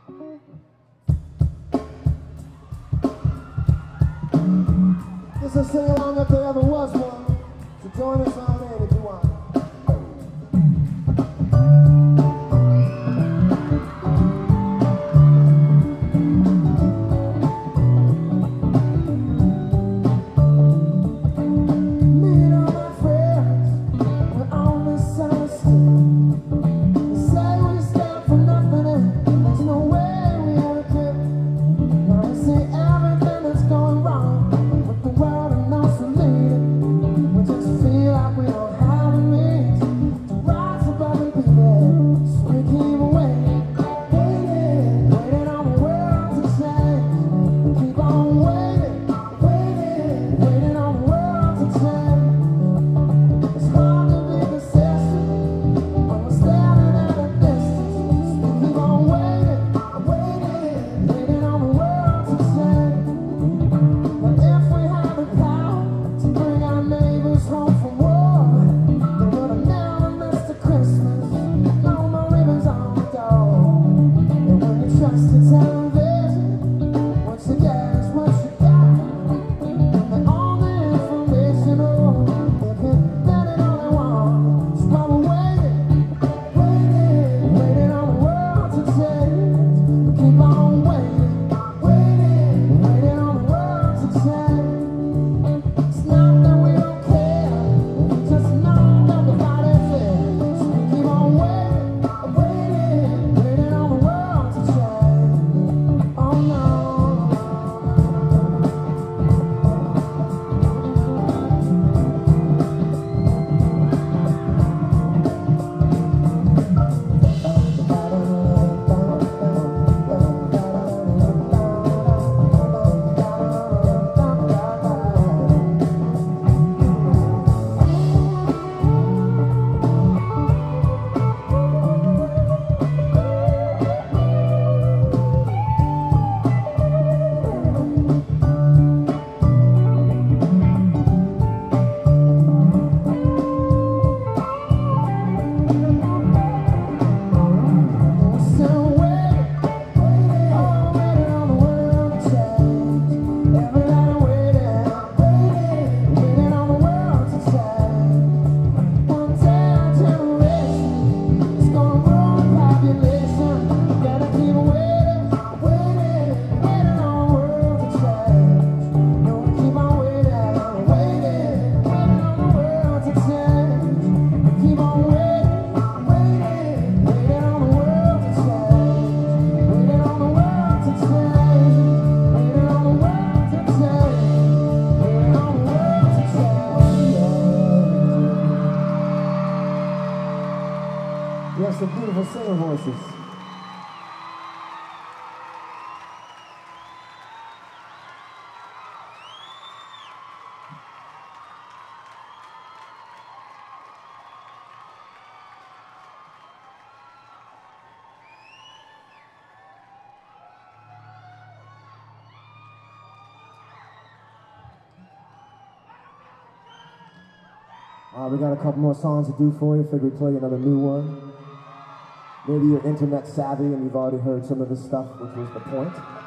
This is a sing-along if there ever was one, so join us on in if you want. We have some beautiful singer voices. We got a couple more songs to do for you. Figured we'd play another new one. Maybe you're internet savvy and you've already heard some of this stuff, which was the point.